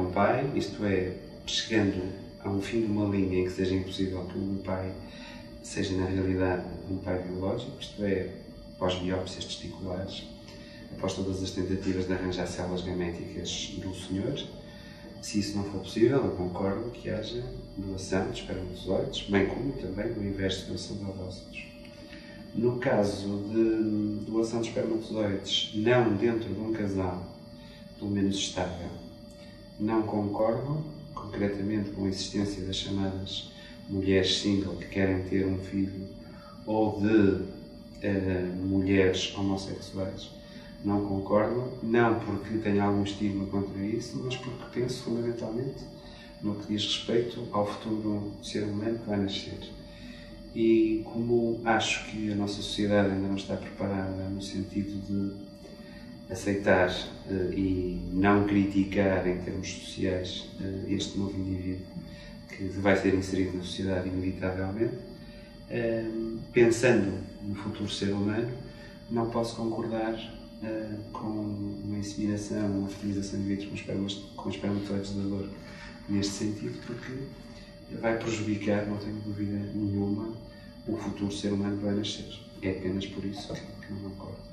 um pai, isto é, chegando a um fim de uma linha em que seja impossível que um pai seja na realidade um pai biológico, isto é, pós-biópsias testiculares, após todas as tentativas de arranjar células gaméticas do senhor. Se isso não for possível, eu concordo que haja doação de espermatozoides, bem como também o inverso de doação de ovócitos. No caso de doação de espermatozoides não dentro de um casal, pelo menos estável, não concordo concretamente com a existência das chamadas mulheres single que querem ter um filho ou de mulheres homossexuais. Não concordo, não porque tenha algum estigma contra isso, mas porque penso fundamentalmente no que diz respeito ao futuro ser humano que vai nascer. E como acho que a nossa sociedade ainda não está preparada no sentido de aceitar e não criticar em termos sociais este novo indivíduo que vai ser inserido na sociedade inevitavelmente, pensando no futuro ser humano, não posso concordar com uma inseminação, uma fertilização in vitro com espermatozoides de dor neste sentido, porque vai prejudicar, não tenho dúvida nenhuma, o futuro ser humano que vai nascer. É apenas por isso que não concordo.